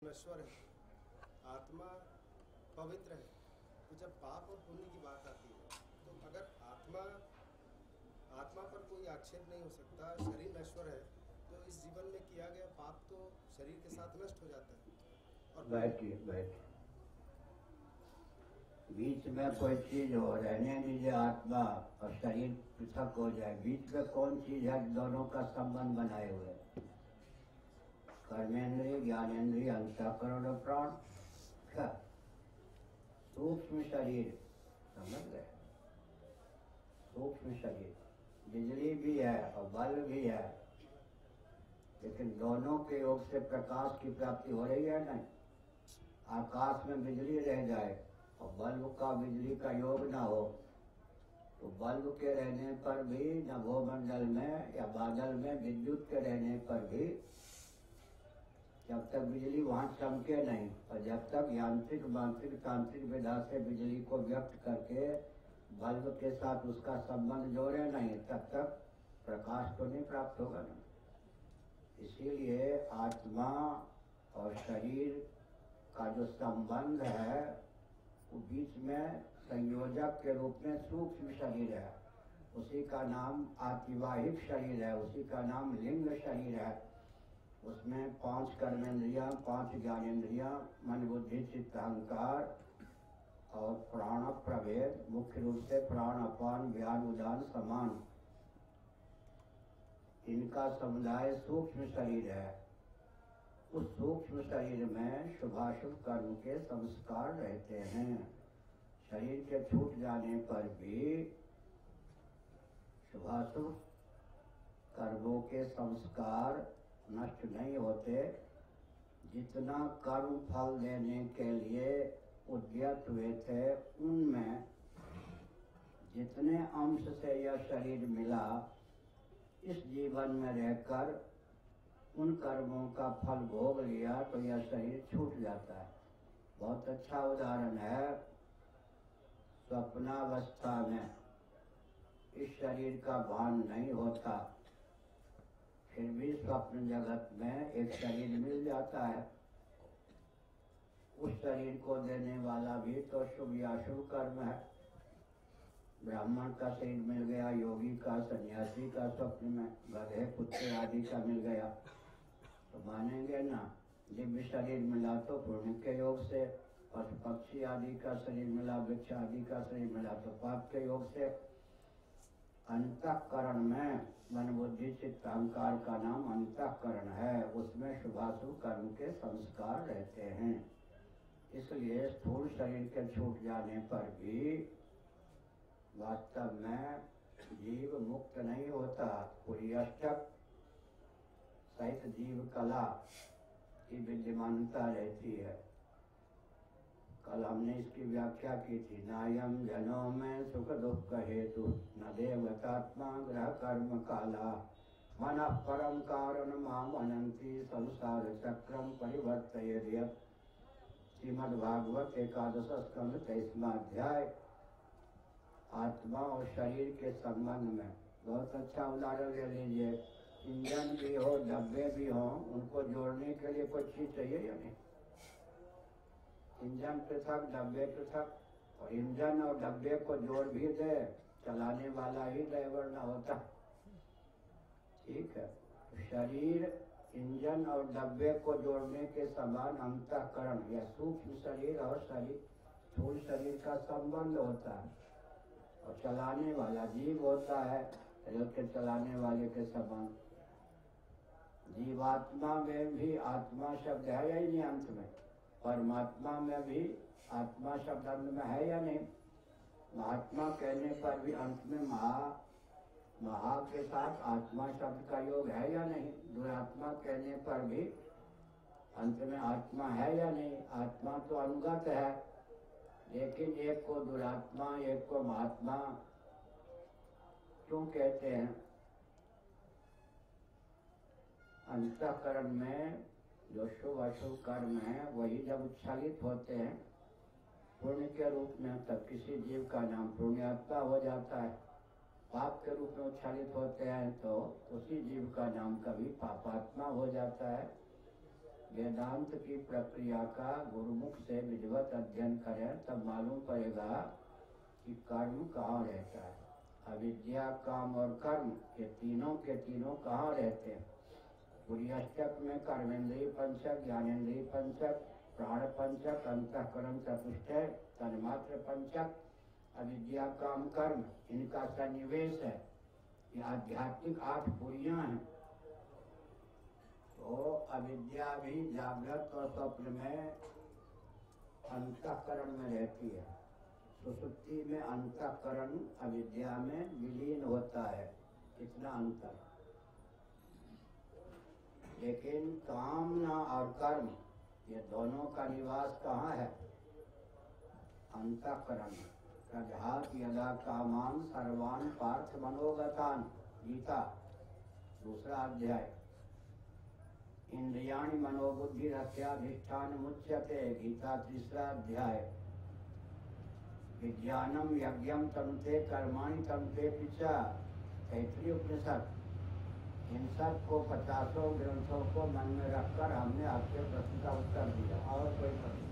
नश्वर है, आत्मा पवित्र है। तो जब पाप और पुण्य की बात आती है तो अगर आत्मा पर कोई आक्षेप नहीं हो सकता, शरीर नश्वर है, तो इस जीवन में किया गया पाप तो शरीर के साथ नष्ट हो जाता है। और बैठिए बीच में कोई चीज हो, रहने दीजिए। आत्मा और शरीर पृथक हो जाए। बीच में कौन चीज है? दोनों का संबंध बनाए हुए कर्मेंद्रिय, ज्ञानेंद्रिय, अंतःकरण और प्राण। क्या सूक्ष्म शरीर, समझ गए? सूक्ष्म शरीर, बिजली भी है और बल्ब भी है, लेकिन दोनों के योग से प्रकाश की प्राप्ति हो रही है। नहीं, आकाश में बिजली रह जाए और बल्ब का बिजली का योग ना हो तो बल्ब के रहने पर भी, नभोमंडल में या बादल में विद्युत के रहने पर भी, जब तक बिजली वहां चमके नहीं और जब तक यांत्रिक, मानसिक, तांत्रिक विधा से बिजली को व्यक्त करके बल्ब के साथ उसका संबंध जोड़े नहीं, तब तक प्रकाश तो नहीं प्राप्त होगा ना। इसीलिए आत्मा और शरीर का जो संबंध है वो बीच में संयोजक के रूप में सूक्ष्म शरीर है। उसी का नाम आतिवाहिक शरीर है, उसी का नाम लिंग शरीर है। उसमें 5 कर्मेंद्रियां, 5 ज्ञानेंद्रियां, मन, बुद्धि, चित्त, अहंकार और प्राण प्रभेद, मुख्य रूप से प्राण, अपान, व्यान, उदान, समान, इनका समुदाय सूक्ष्म शरीर है। उस सूक्ष्म शरीर में शुभाशुभ कर्म के संस्कार रहते हैं। शरीर के छूट जाने पर भी शुभाशुभ कर्मों के संस्कार नष्ट नहीं होते। जितना कर्म फल देने के लिए उद्यत हुए थे, उनमें जितने अंश से यह शरीर मिला, इस जीवन में रहकर उन कर्मों का फल भोग लिया तो यह शरीर छूट जाता है। बहुत अच्छा उदाहरण है, स्वप्नावस्था में इस शरीर का भान नहीं होता, फिर भी स्वप्न जगत में एक शरीर मिल जाता है। उस शरीर को देने वाला भी तो शुभ या शुभ कर्म है। ब्राह्मण का शरीर मिल गया, योगी का, सन्यासी का स्वप्न में, गधे, कुत्ते आदि का मिल गया तो मानेंगे ना। दिव्य शरीर मिला तो पुण्य के योग से, पशु पक्षी आदि का शरीर मिला, वृक्ष आदि का शरीर मिला तो पाप के योग से। अंतःकरण में मन, बुद्धि, चित्त, अहंकार का नाम अंतःकरण है। उसमें शुभाशुभ कर्म के संस्कार रहते हैं। इसलिए स्थूल शरीर के छूट जाने पर भी वास्तव में जीव मुक्त नहीं होता। पूरी अष्टक सहित जीव कला की विद्यमानता रहती है। कल हमने इसकी व्याख्या की थी। नायम जनों में सुख दुख हेतु न देवतात्मा ग्रह कर्म काला मन परम कारण माम अनंती संसार चक्रम परिवर्तयेत्। श्रीमद्भागवत 11 स्कंध 23वां अध्याय। आत्मा और शरीर के संबंध में बहुत अच्छा उदाहरण ले लीजिए। इंजन भी हो, डब्बे भी हो, उनको जोड़ने के लिए कोई चीज चाहिए या नहीं? इंजन पृथक, डब्बे पृथक, और इंजन और डब्बे को जोड़ भी दे, चलाने वाला ही ड्राइवर ना होता। ठीक है, शरीर इंजन और डब्बे को जोड़ने के समान अंतःकरण या सूक्ष्म शरीर और शरीर, स्थूल शरीर का संबंध होता है। और चलाने वाला जीव होता है, रेल के चलाने वाले के समान। जीवात्मा में भी आत्मा शब्द है या नहीं? अंत में परमात्मा में भी आत्मा शब्द अंत में है या नहीं? महात्मा कहने पर भी अंत में महा के साथ आत्मा शब्द का योग है या नहीं? दुरात्मा कहने पर भी अंत में आत्मा है या नहीं? आत्मा तो अनुगत है, लेकिन एक को दुरात्मा, एक को महात्मा क्यों कहते हैं? अंतःकरण में जो शुभ अशुभ कर्म है वही जब उच्छलित होते हैं पुण्य के रूप में, तब किसी जीव का नाम पुण्यात्मा हो जाता है। पाप के रूप में उच्छलित होते हैं तो उसी जीव का नाम कभी पापात्मा हो जाता है। वेदांत की प्रक्रिया का गुरुमुख से विधिवत अध्ययन करें तब मालूम पड़ेगा कि कर्म कहाँ रहता है। अविद्या, काम और कर्म ये तीनों के तीनों कहाँ रहते हैं। पुर्यष्टक में कर्मेंद्रिय पंचक, ज्ञानेन्द्रिय पंचक, प्राण पंचक, अंतःकरण चतुष्टय, तन्मात्र पंचक, अविद्या, काम, कर्म इनका सन्निवेश है। ये आध्यात्मिक 8 पुरियां हैं। तो अविद्या भी जागृत और स्वप्न में अंतःकरण में रहती है। सुसुप्ति में अंतःकरण अविद्या में विलीन होता है। कितना अंतर। लेकिन कामना और कर्म ये दोनों का निवास कहाँ है। अंतःकरण। प्रजात यदा कामान सर्वान पार्थ मनोगतान, गीता 2 अध्याय। इंद्रियाणि मनोबुद्धि रस्याधिष्ठान मुच्यते, गीता 3 अध्याय। विज्ञानम यज्ञम तनुते कर्माणि तनुते पिचा, तैत्तिरीय उपनिषद। इन सब को 50 ग्रंथों को मन में रखकर हमने आपके प्रश्न का उत्तर दिया। और कोई प्रश्न?